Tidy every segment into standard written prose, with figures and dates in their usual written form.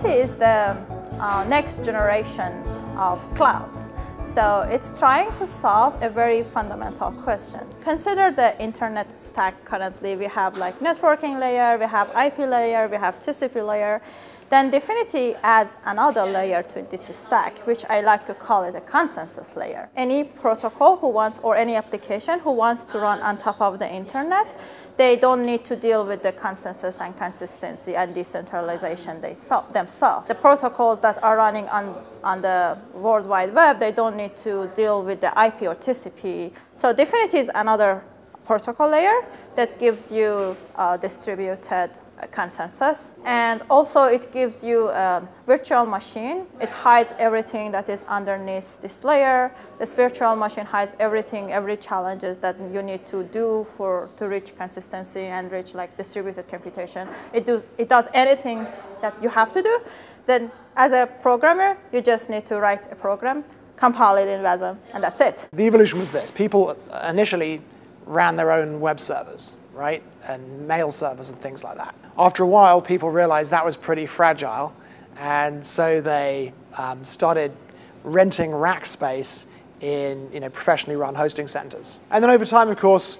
DFINITY is the next generation of cloud. So it's trying to solve a very fundamental question. Consider the internet stack currently. We have like networking layer, we have IP layer, we have TCP layer. Then DFINITY adds another layer to this stack, which I like to call it a consensus layer. Any protocol who wants, or any application who wants to run on top of the internet, they don't need to deal with the consensus and consistency and decentralization themselves. The protocols that are running on the World Wide Web, they don't need to deal with the IP or TCP. So DFINITY is another protocol layer that gives you distributed consensus, and also it gives you a virtual machine. It hides everything that is underneath this layer. This virtual machine hides everything, every challenges that you need to do to reach consistency and reach like distributed computation. It does anything that you have to do. Then as a programmer, you just need to write a program, compile it in WebAssembly, and that's it. The evolution was this. People initially ran their own web servers, right? And mail servers and things like that. After a while, people realized that was pretty fragile, and so they started renting rack space in professionally run hosting centers. And then over time, of course,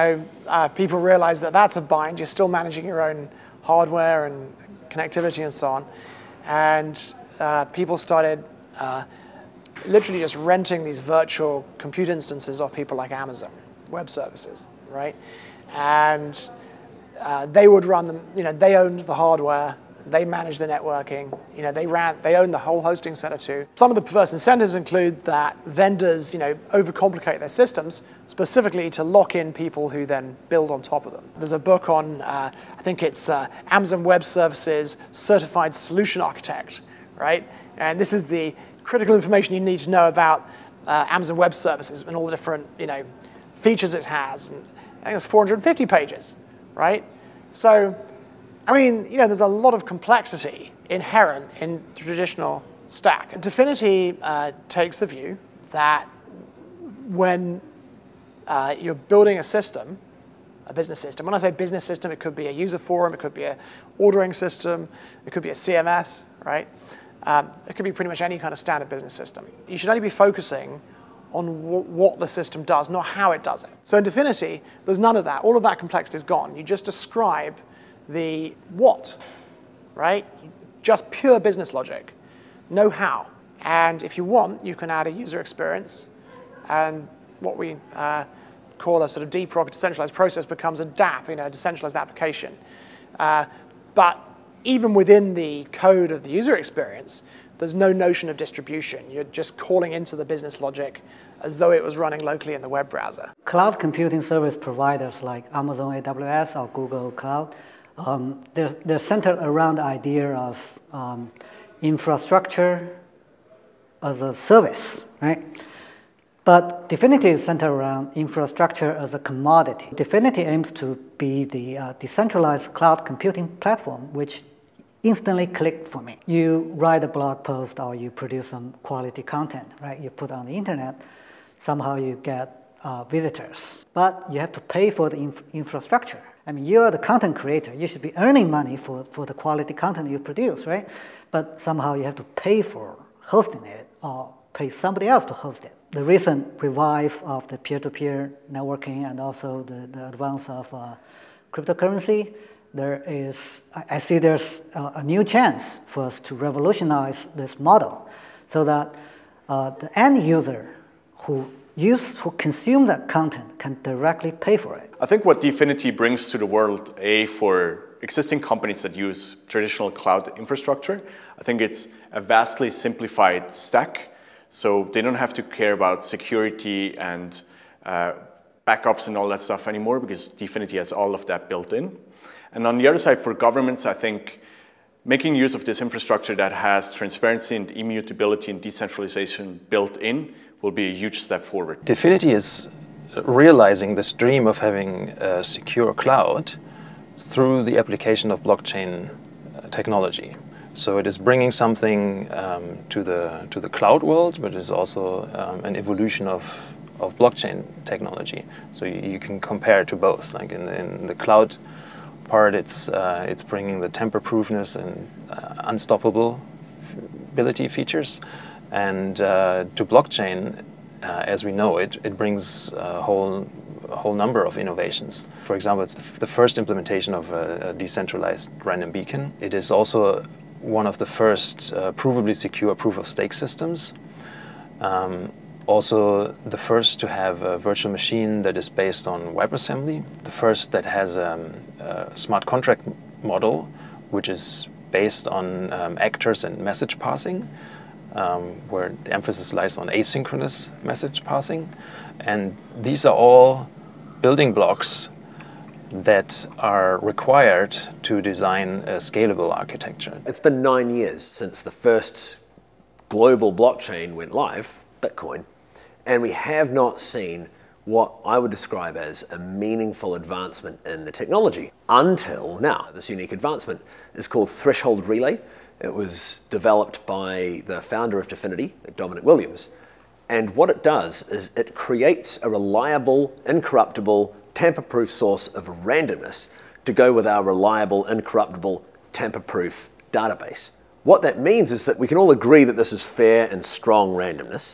people realized that that's a bind. You're still managing your own hardware and connectivity and so on. And people started literally just renting these virtual compute instances off people like Amazon Web Services, right? And they would run them, they owned the hardware, they managed the networking, they owned the whole hosting center too. Some of the perverse incentives include that vendors, overcomplicate their systems, specifically to lock in people who then build on top of them. There's a book on, I think it's Amazon Web Services Certified Solution Architect, right? And this is the critical information you need to know about Amazon Web Services and all the different, features it has. And I think it's 450 pages, right? So, there's a lot of complexity inherent in the traditional stack. DFINITY takes the view that when you're building a system, a business system, when I say business system, it could be a user forum, it could be an ordering system, it could be a CMS, right? It could be pretty much any kind of standard business system. You should only be focusing on what the system does, not how it does it. So in DFINITY, there's none of that. All of that complexity is gone. You just describe the what, right? Just pure business logic, no how. And if you want, you can add a user experience, and what we call a sort of deep decentralized process becomes a DApp, a decentralized application. But even within the code of the user experience, there's no notion of distribution. You're just calling into the business logic as though it was running locally in the web browser. Cloud computing service providers like Amazon AWS or Google Cloud, they're centered around the idea of infrastructure as a service, right? But DFINITY is centered around infrastructure as a commodity. DFINITY aims to be the decentralized cloud computing platform which instantly clicked for me. You write a blog post or you produce some quality content, right? You put on the internet, somehow you get visitors. But you have to pay for the infrastructure. You're the content creator. You should be earning money for the quality content you produce, right? But somehow you have to pay for hosting it or pay somebody else to host it. The recent revive of the peer-to-peer networking and also the advance of cryptocurrency, I see there's a new chance for us to revolutionize this model so that the end user who consume that content can directly pay for it. I think what DFINITY brings to the world, for existing companies that use traditional cloud infrastructure, I think it's a vastly simplified stack, so they don't have to care about security and backups and all that stuff anymore because DFINITY has all of that built in. And on the other side, for governments, I think making use of this infrastructure that has transparency and immutability and decentralization built in will be a huge step forward. DFINITY is realizing this dream of having a secure cloud through the application of blockchain technology. So it is bringing something to the cloud world, but it's also an evolution of blockchain technology. So you can compare it to both. Like in the cloud part, it's bringing the tamper-proofness and unstoppability features. And to blockchain, as we know it, it brings a whole number of innovations. For example, it's the first implementation of a decentralized random beacon. It is also one of the first provably secure proof-of-stake systems. Also the first to have a virtual machine that is based on WebAssembly. The first that has a smart contract model, which is based on actors and message passing, where the emphasis lies on asynchronous message passing. And these are all building blocks that are required to design a scalable architecture. It's been 9 years since the first global blockchain went live, Bitcoin, and we have not seen what I would describe as a meaningful advancement in the technology until now. This unique advancement is called threshold relay. It was developed by the founder of DFINITY, Dominic Williams. And what it does is it creates a reliable, incorruptible, tamper-proof source of randomness to go with our reliable, incorruptible, tamper-proof database. What that means is that we can all agree that this is fair and strong randomness.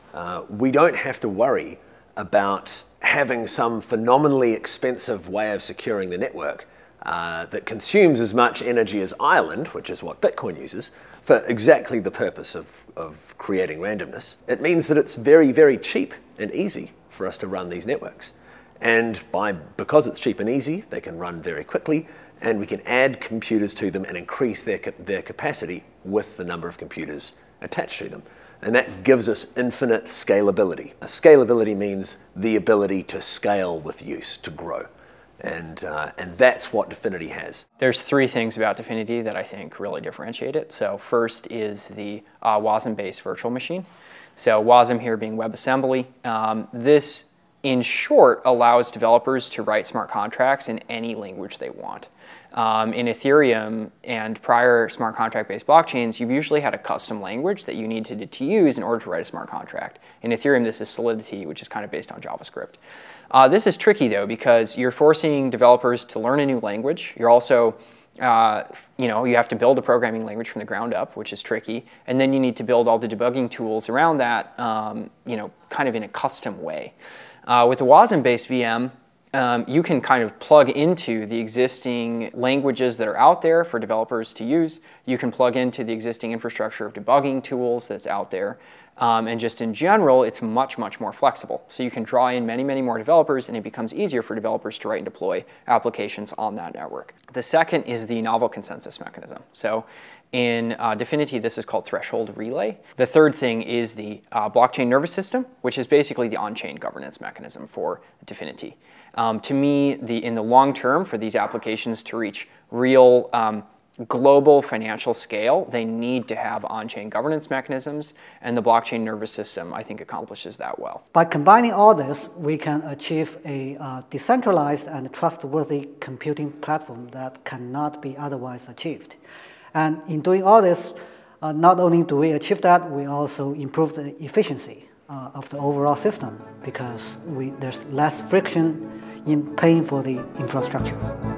We don't have to worry about having some phenomenally expensive way of securing the network that consumes as much energy as Ireland, which is what Bitcoin uses, for exactly the purpose of creating randomness. It means that it's very, very cheap and easy for us to run these networks. And because it's cheap and easy, they can run very quickly, and we can add computers to them and increase their capacity with the number of computers attached to them. And that gives us infinite scalability. Scalability means the ability to scale with use, to grow. And that's what DFINITY has. There's three things about DFINITY that I think really differentiate it. So first is the WASM-based virtual machine. So WASM here being WebAssembly. This, in short, allows developers to write smart contracts in any language they want. In Ethereum and prior smart contract-based blockchains, you've usually had a custom language that you needed to use in order to write a smart contract. In Ethereum, this is Solidity, which is kind of based on JavaScript. This is tricky, though, because you're forcing developers to learn a new language. You're also, you have to build a programming language from the ground up, which is tricky. And then you need to build all the debugging tools around that, kind of in a custom way. With the WASM-based VM, you can kind of plug into the existing languages that are out there for developers to use. You can plug into the existing infrastructure of debugging tools that's out there. And just in general, it's much, much more flexible. So you can draw in many, many more developers, and it becomes easier for developers to write and deploy applications on that network. The second is the novel consensus mechanism. So in DFINITY, this is called threshold relay. The third thing is the blockchain nervous system, which is basically the on-chain governance mechanism for DFINITY. To me, in the long term, for these applications to reach real global financial scale, they need to have on-chain governance mechanisms, and the blockchain nervous system, I think, accomplishes that well. By combining all this, we can achieve a decentralized and trustworthy computing platform that cannot be otherwise achieved. And in doing all this, not only do we achieve that, we also improve the efficiency of the overall system because there's less friction in paying for the infrastructure.